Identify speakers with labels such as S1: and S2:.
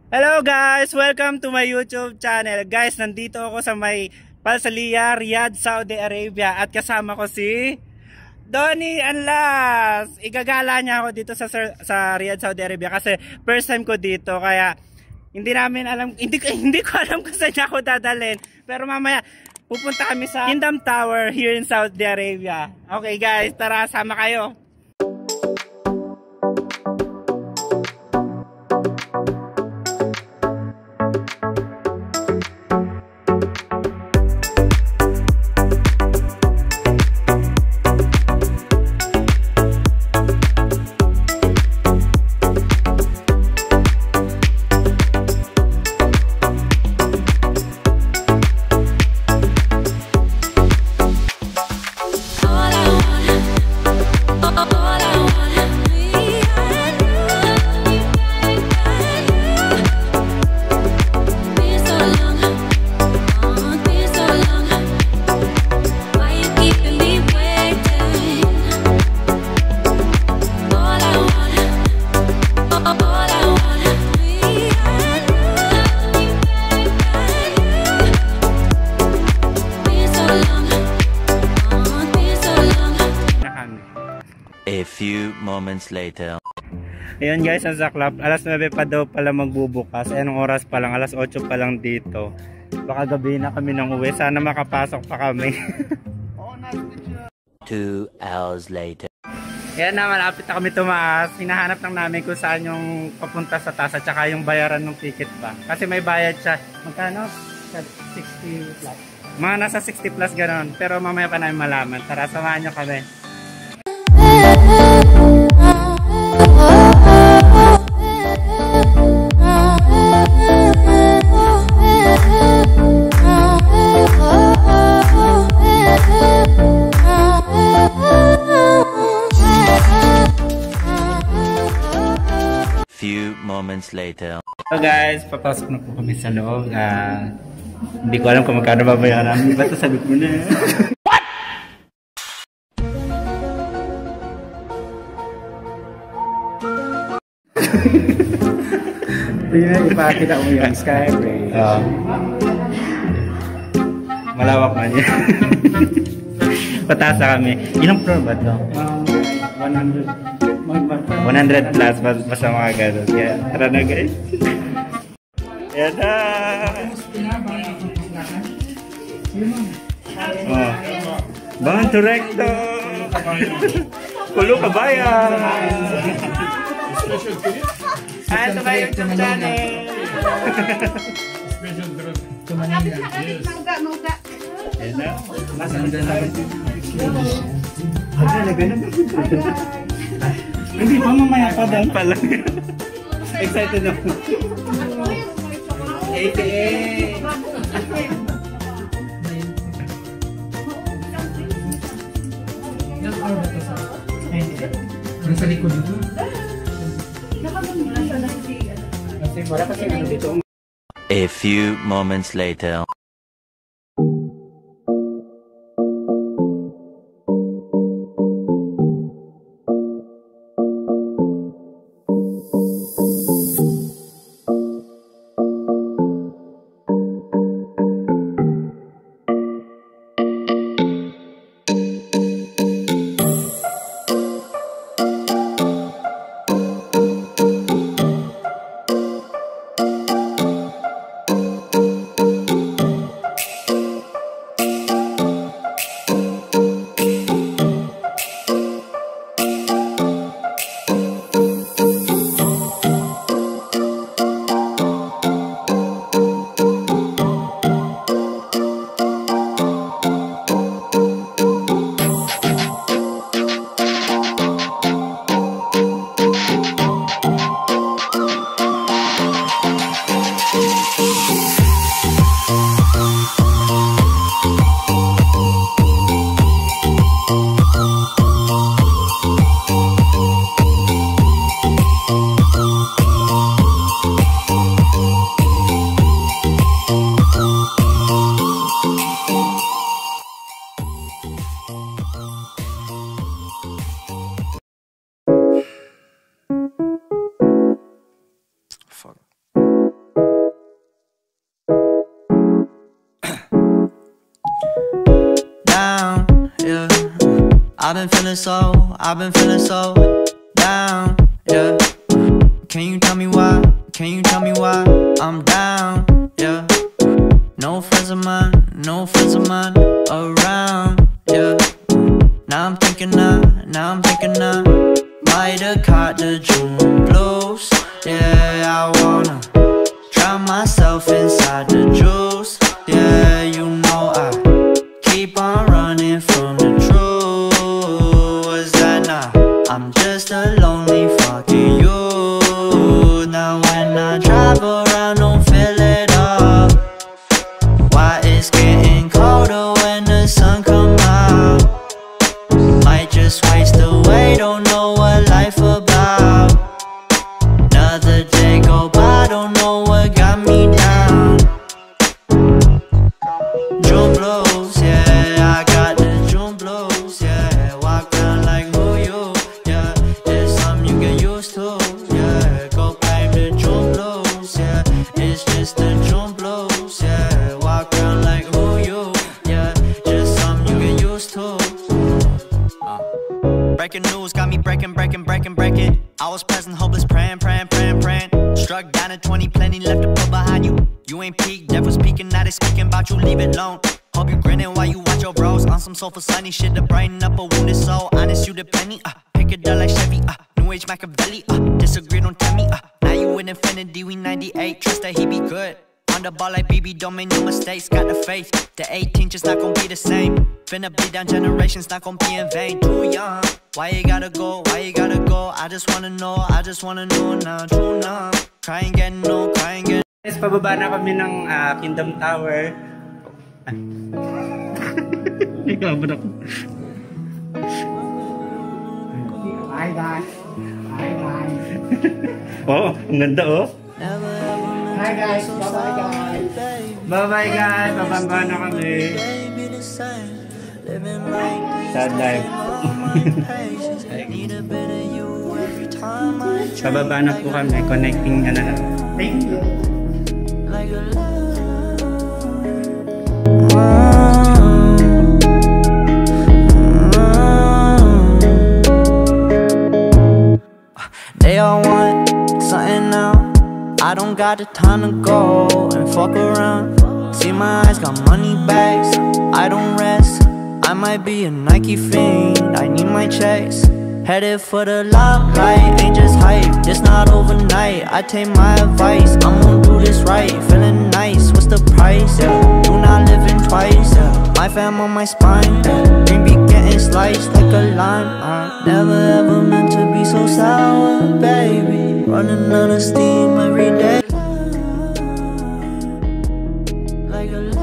S1: Hello guys! Welcome to my YouTube channel. Guys, nandito ako sa may Palsalia, Riyadh, Saudi Arabia. At kasama ko si Donnie Anlas. Igagala niya ako dito sa Riyadh, Saudi Arabia kasi first time ko dito. Kaya hindi namin alam, hindi ko alam kung saan niya ako dadalhin. Pero mamaya pupunta kami sa Kingdom Tower here in Saudi Arabia. Okay guys, tara, sama kayo.
S2: A few moments later.
S1: Ayun guys, nasa club. Alas 9 pa daw pala magbubukas. Anong oras pa lang? Alas 8 pa lang dito. Baka gabi na kami nang uwi. Sana makapasok pa kami.
S2: 2 hours later.
S1: Yan na, malapit na kami tumaas. Hinahanap lang namin kung saan yung papunta sa taas at saka yung bayaran ng ticket ba. Kasi may bayad siya. Magkano? 60 plus. Mga nasa 60 plus ganon. Pero mamaya pa namin malaman. Tara, samahan nyo kami.
S2: Few moments later.
S1: So guys, papasok na po kami sa loob. Hindi ko alam kung magkano babayaran. Basta sagot mo na. What?
S3: Tingnan, ipakita mo yung skyway.
S1: Malawak man yan. Patasa kami. Ilang floor ba ito? 100 plus. Basta mga gano'n. Kaya tara na guys. Yan na. Oh. Bang director. Kulo kabayan. Ito ba yung YouTube channel? Yan na. Hindi pa, mamaya pa doon pala. Excited ako. AKA.
S3: Nasa likod dito.
S2: A few moments later.
S4: down, yeah. I've been feeling so down, yeah. Can you tell me why? Can you tell me why I'm down, yeah. No friends of mine around, yeah. Now I'm thinking I might have caught the June blues. Yeah, I wanna drown myself inside the juice. Yeah, you know I keep on running from the truth. Was that not? I'm just a lonely fucking you. Now when I drive around, don't feel it up. Why it's getting colder when the sun come out? Might just waste away, don't know what life about. Another day go by, don't know what got me down. June blues, yeah, I got the June blues, yeah. Walk around like who you, yeah. It's something you get used to, yeah. Go claim the June blues, yeah. It's just the June blues, yeah. Walk around like who you, yeah. Just something you get used to. Breaking news got me breaking. I was present, hopeless, praying. Struck down at 20, plenty left to put behind you. You ain't peaked, devil's peeking, now they speaking about you, leave it alone. Hope you grinning while you watch your bros on some soulful sunny shit to brighten up a wounded soul. Honest, you the penny, pick it up like Chevy, New Age Machiavelli, disagree, don't tell me, now you in infinity, we 98, trust that he be good. On the ball like BB, don't make no mistakes, got the faith. The 18 just not gon' be the same. Finna bleed down generations, not gon' be in vain. Too young, why you gotta go, I just wanna know now, true now. Cry and get no.
S1: Guys, pababa na kami ng Kingdom Tower. Ikaw ba na ko?
S3: Hi guys.
S1: Oh, ang ganda oh.
S3: Hi guys. Bye-bye guys.
S1: Bye-bye guys, pababa na kami. Sad life. Pababa na po kami, connecting na. Thank you.
S4: They all want something now. I don't got the time to go and fuck around. See my eyes got money bags, I don't rest. I might be a Nike fiend, I need my checks. Headed for the limelight, ain't just hype, it's not overnight. I take my advice, I'm gonna do this right. Feeling nice, what's the price? Yeah, do not living twice. Yeah, my fam on my spine, yeah. Dream be getting sliced like a lime. Never ever meant to be so sour, baby. Running out of steam every day. Like a